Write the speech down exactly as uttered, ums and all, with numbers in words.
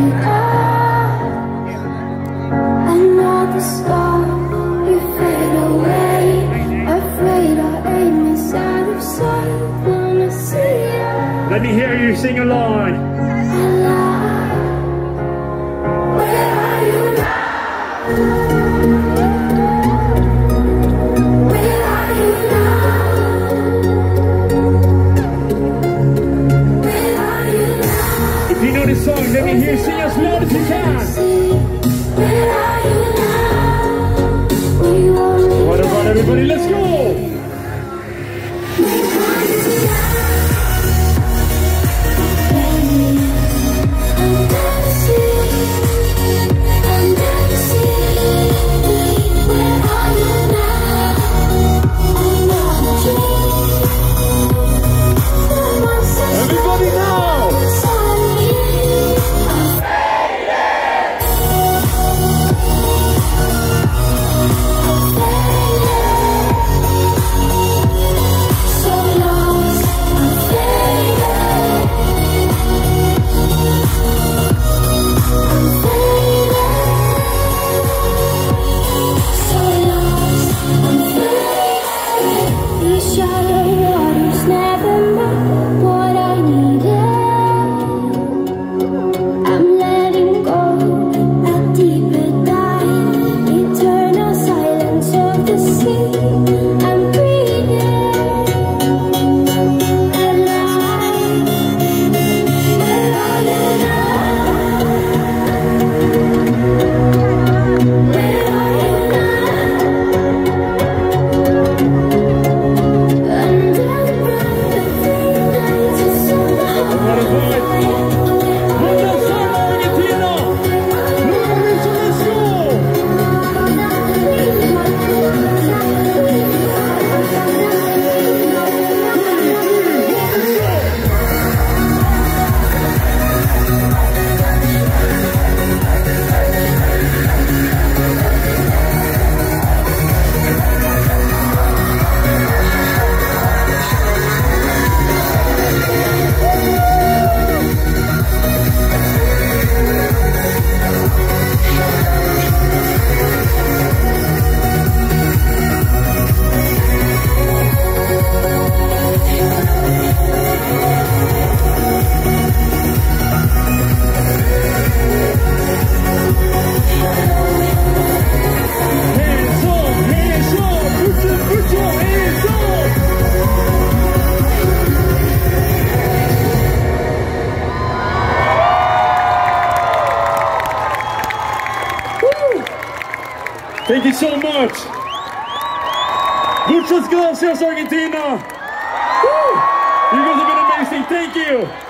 Another star, you fade away. Afraid our aim is out of sight. Wanna see you. Let me hear you sing along. Alive. Where are you now? Where are you now? Where are you now? If you know this song, let me hear you sing as loud as you can. Where are you now? We won't be What about everybody? Let's go! Everybody now! Thank you so much. Muchas gracias, Argentina. Woo! You guys have been amazing. Thank you.